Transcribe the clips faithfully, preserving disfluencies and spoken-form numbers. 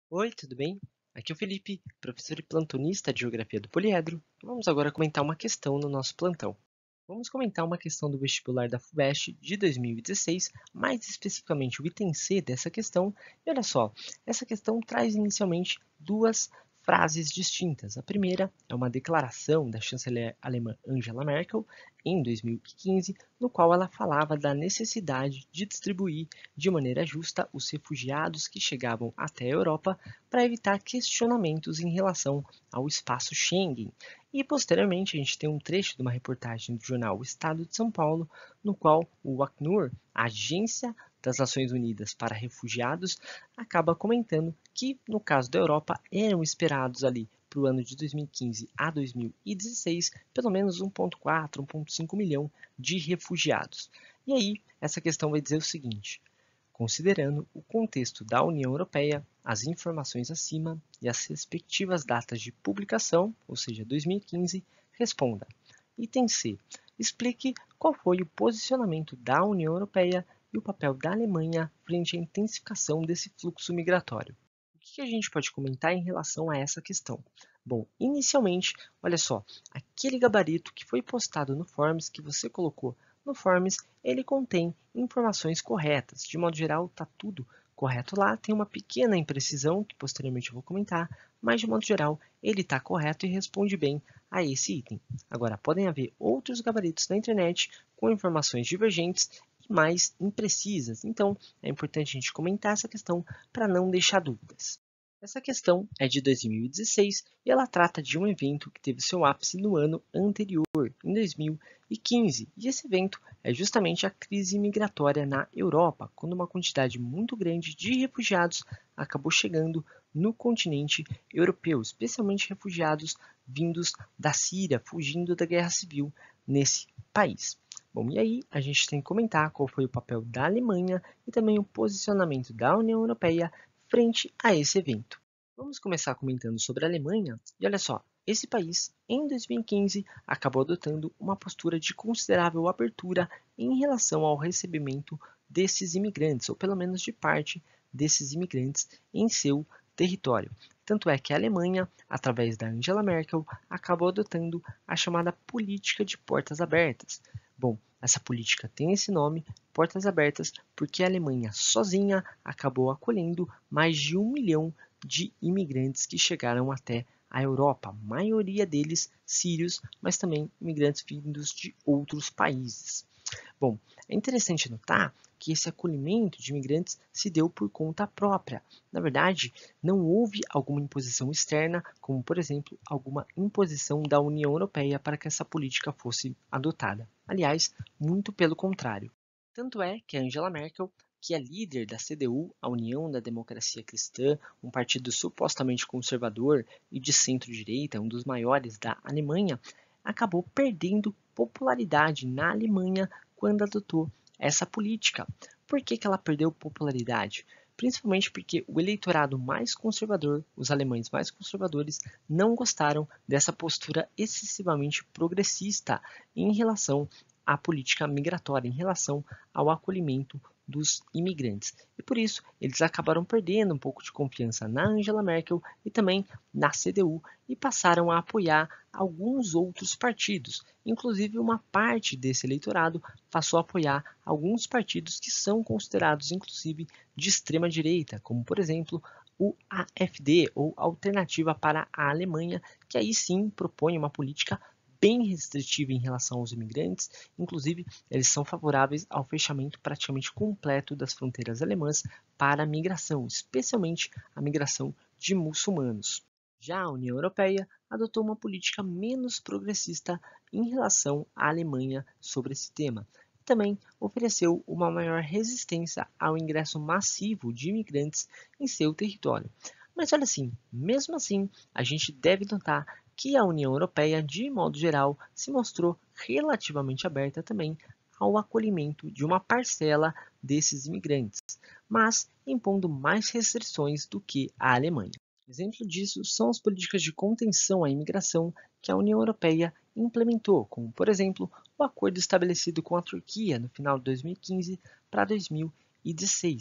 Oi, tudo bem? Aqui é o Felipe, professor e plantonista de Geografia do Poliedro. Vamos agora comentar uma questão no nosso plantão. Vamos comentar uma questão do vestibular da FUVEST de dois mil e dezesseis, mais especificamente o item C dessa questão. E olha só, essa questão traz inicialmente duas frases distintas. A primeira é uma declaração da chanceler alemã Angela Merkel em dois mil e quinze, no qual ela falava da necessidade de distribuir de maneira justa os refugiados que chegavam até a Europa para evitar questionamentos em relação ao espaço Schengen. E posteriormente a gente tem um trecho de uma reportagem do jornal O Estado de São Paulo, no qual o Acnur, a Agência das Nações Unidas para Refugiados, acaba comentando que, no caso da Europa, eram esperados ali para o ano de dois mil e quinze a dois mil e dezesseis pelo menos um vírgula quatro, um vírgula cinco milhão de refugiados. E aí, essa questão vai dizer o seguinte: considerando o contexto da União Europeia, as informações acima e as respectivas datas de publicação, ou seja, dois mil e quinze, responda. Item C. Explique qual foi o posicionamento da União Europeia e o papel da Alemanha frente à intensificação desse fluxo migratório. O que a gente pode comentar em relação a essa questão? Bom, inicialmente, olha só, aquele gabarito que foi postado no Forms, que você colocou no Forms, ele contém informações corretas. De modo geral, está tudo correto lá. Tem uma pequena imprecisão, que posteriormente eu vou comentar, mas de modo geral, ele está correto e responde bem a esse item. Agora, podem haver outros gabaritos na internet com informações divergentes e mais imprecisas. Então, é importante a gente comentar essa questão para não deixar dúvidas. Essa questão é de dois mil e dezesseis e ela trata de um evento que teve seu ápice no ano anterior, em dois mil e quinze. E esse evento é justamente a crise migratória na Europa, quando uma quantidade muito grande de refugiados acabou chegando no continente europeu, especialmente refugiados vindos da Síria, fugindo da guerra civil nesse país. Bom, e aí a gente tem que comentar qual foi o papel da Alemanha e também o posicionamento da União Europeia frente a esse evento. Vamos começar comentando sobre a Alemanha, e olha só, esse país, em dois mil e quinze, acabou adotando uma postura de considerável abertura em relação ao recebimento desses imigrantes, ou pelo menos de parte desses imigrantes, em seu território. Tanto é que a Alemanha, através da Angela Merkel, acabou adotando a chamada política de portas abertas. Bom, essa política tem esse nome, portas abertas, porque a Alemanha sozinha acabou acolhendo mais de um milhão de imigrantes que chegaram até a Europa, a maioria deles sírios, mas também imigrantes vindos de outros países. Bom, é interessante notar que esse acolhimento de imigrantes se deu por conta própria. Na verdade, não houve alguma imposição externa, como, por exemplo, alguma imposição da União Europeia para que essa política fosse adotada. Aliás, muito pelo contrário. Tanto é que a Angela Merkel, que é líder da C D U, a União da Democracia Cristã, um partido supostamente conservador e de centro-direita, um dos maiores da Alemanha, acabou perdendo popularidade na Alemanha quando adotou essa política. Por que, que ela perdeu popularidade? Principalmente porque o eleitorado mais conservador, os alemães mais conservadores, não gostaram dessa postura excessivamente progressista em relação à política migratória, em relação ao acolhimento dos imigrantes. E por isso, eles acabaram perdendo um pouco de confiança na Angela Merkel e também na C D U e passaram a apoiar alguns outros partidos. Inclusive, uma parte desse eleitorado passou a apoiar alguns partidos que são considerados, inclusive, de extrema direita, como, por exemplo, o A F D, ou Alternativa para a Alemanha, que aí sim propõe uma política bem restritiva em relação aos imigrantes, inclusive eles são favoráveis ao fechamento praticamente completo das fronteiras alemãs para a migração, especialmente a migração de muçulmanos. Já a União Europeia adotou uma política menos progressista em relação à Alemanha sobre esse tema. Também ofereceu uma maior resistência ao ingresso massivo de imigrantes em seu território. Mas olha assim, mesmo assim, a gente deve notar que a União Europeia, de modo geral, se mostrou relativamente aberta também ao acolhimento de uma parcela desses imigrantes, mas impondo mais restrições do que a Alemanha. Exemplo disso são as políticas de contenção à imigração que a União Europeia implementou, como, por exemplo, o acordo estabelecido com a Turquia no final de dois mil e quinze para dois mil e dezesseis.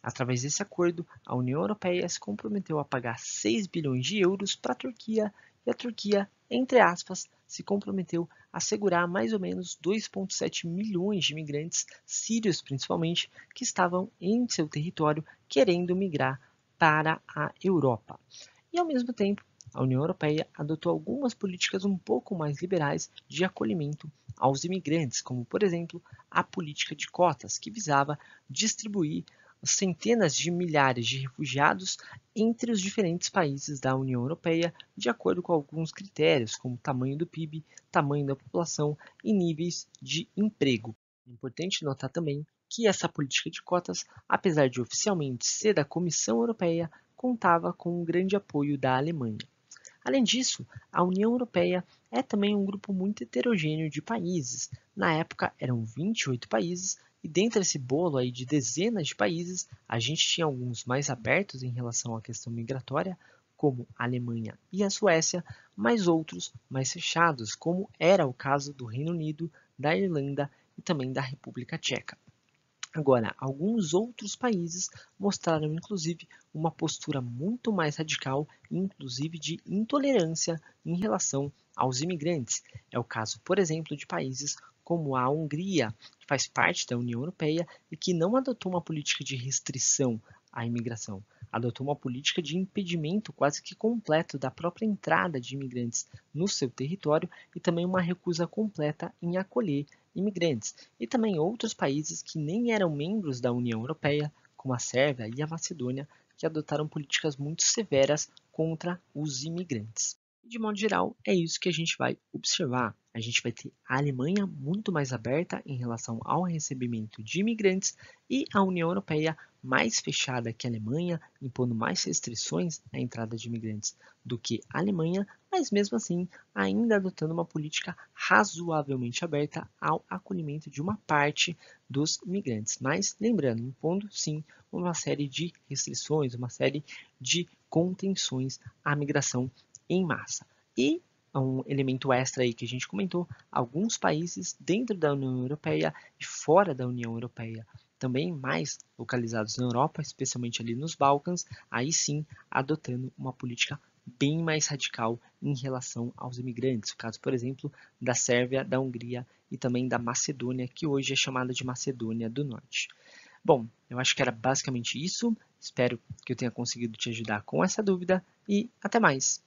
Através desse acordo, a União Europeia se comprometeu a pagar seis bilhões de euros para a Turquia e a Turquia, entre aspas, se comprometeu a segurar mais ou menos dois vírgula sete milhões de imigrantes, sírios principalmente, que estavam em seu território querendo migrar para a Europa. E, ao mesmo tempo, a União Europeia adotou algumas políticas um pouco mais liberais de acolhimento aos imigrantes, como, por exemplo, a política de cotas, que visava distribuir centenas de milhares de refugiados entre os diferentes países da União Europeia, de acordo com alguns critérios, como tamanho do P I B, tamanho da população e níveis de emprego. É importante notar também que essa política de cotas, apesar de oficialmente ser da Comissão Europeia, contava com um grande apoio da Alemanha. Além disso, a União Europeia é também um grupo muito heterogêneo de países. Na época eram vinte e oito países e dentro desse bolo aí de dezenas de países, a gente tinha alguns mais abertos em relação à questão migratória, como a Alemanha e a Suécia, mas outros mais fechados, como era o caso do Reino Unido, da Irlanda e também da República Tcheca. Agora, alguns outros países mostraram inclusive uma postura muito mais radical, inclusive de intolerância em relação aos imigrantes. É o caso, por exemplo, de países como a Hungria, que faz parte da União Europeia e que não adotou uma política de restrição à imigração, adotou uma política de impedimento quase que completo da própria entrada de imigrantes no seu território e também uma recusa completa em acolher imigrantes, e também outros países que nem eram membros da União Europeia, como a Sérvia e a Macedônia, que adotaram políticas muito severas contra os imigrantes. De modo geral, é isso que a gente vai observar. A gente vai ter a Alemanha muito mais aberta em relação ao recebimento de imigrantes e a União Europeia mais fechada que a Alemanha, impondo mais restrições à entrada de imigrantes do que a Alemanha, mas mesmo assim ainda adotando uma política razoavelmente aberta ao acolhimento de uma parte dos imigrantes. Mas lembrando, impondo sim uma série de restrições, uma série de contenções à migração em massa. E um elemento extra aí que a gente comentou, alguns países dentro da União Europeia e fora da União Europeia, também mais localizados na Europa, especialmente ali nos Balcãs, aí sim adotando uma política bem mais radical em relação aos imigrantes. O caso, por exemplo, da Sérvia, da Hungria e também da Macedônia, que hoje é chamada de Macedônia do Norte. Bom, eu acho que era basicamente isso. Espero que eu tenha conseguido te ajudar com essa dúvida e até mais!